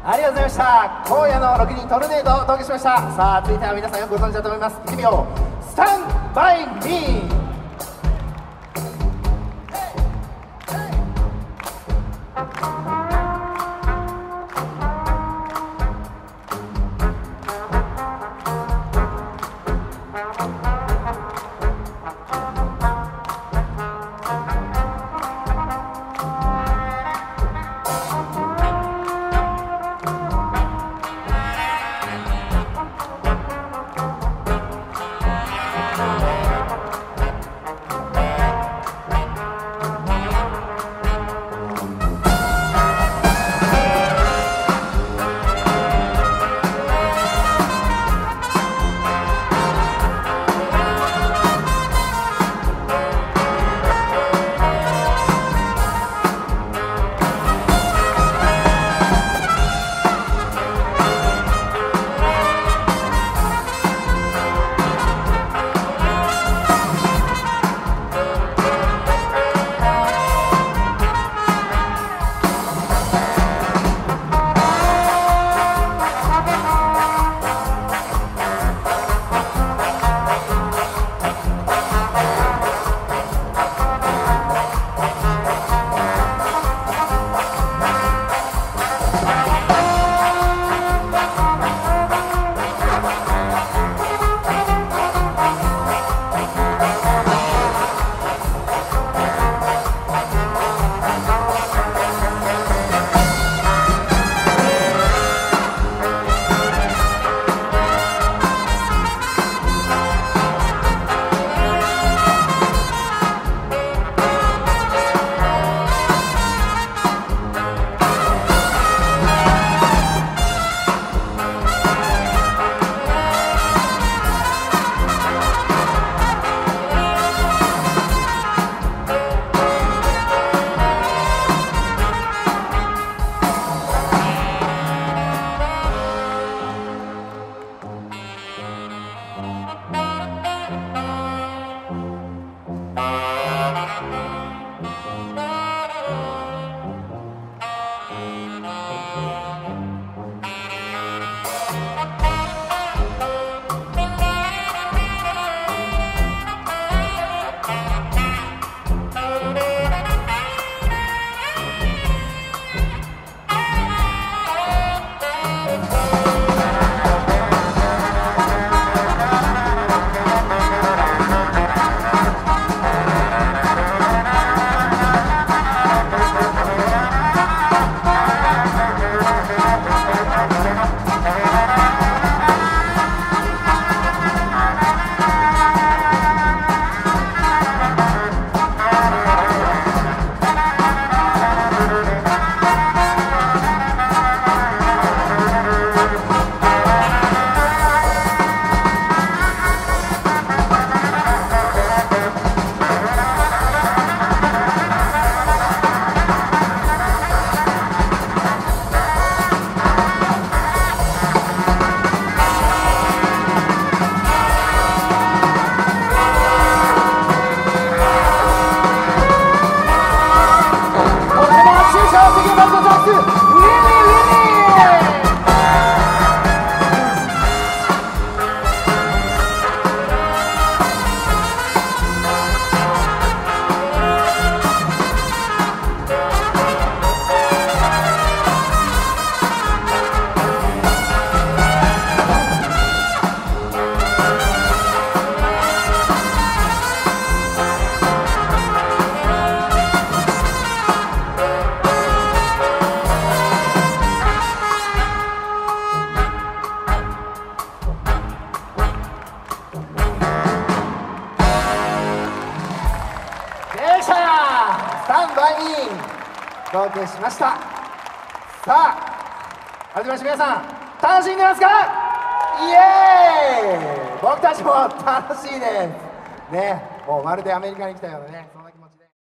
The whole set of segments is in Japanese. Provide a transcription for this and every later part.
ありがとうございました。今夜の6人トルネードをお届けしました。さあ続いては皆さんよくご存知だと思います。いってみよう。スタンバイミー。お届けしました。さあ改めまして皆さん楽しんでますか？イエーイ。僕たちも楽しいですね。もうまるでアメリカに来たようなね、そんな気持ちで。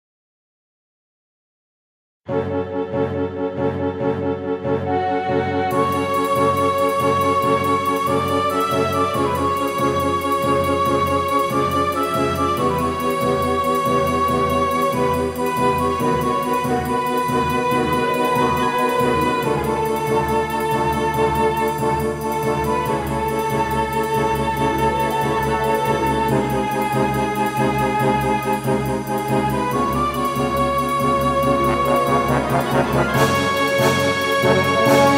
す。